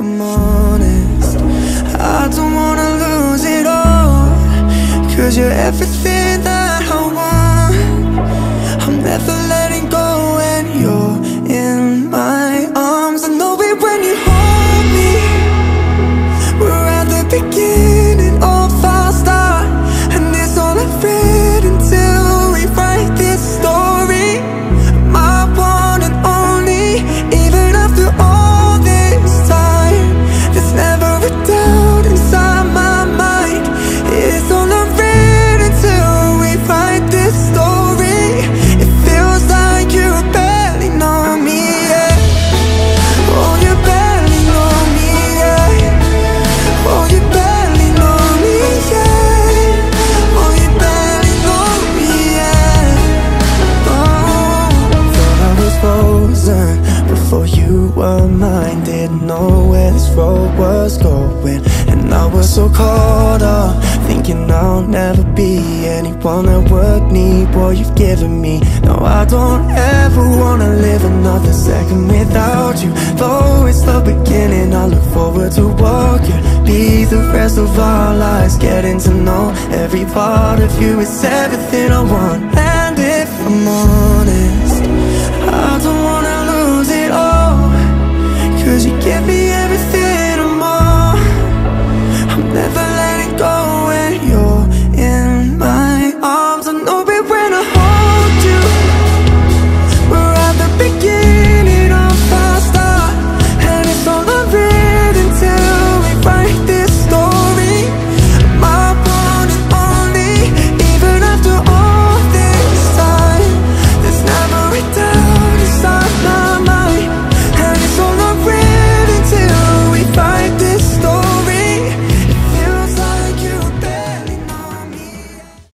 I'm honest, I don't wanna lose it all, 'cause you're everything that I want. I'm never letting go when you're in my arms. I know it when you hold me. We're at the beginning of our start, and it's all I've read until we write this story. My one and only, even after all this time, there's never a doubt inside my mind. It's all I've read until we write this story. It feels like you barely know me yet. Oh, you barely know me yet. Oh, you barely know me yet. Oh, you barely know me yet. Oh, thought I was frozen before you were mine. Didn't know where this road was going, and I was so caught up, thinking I'll never be anyone I would need. Boy, you've given me. No, I don't ever wanna live another second without you. Though it's the beginning, I look forward to what could be the rest of our lives. Getting to know every part of you is everything I want. And if I'm honest, I don't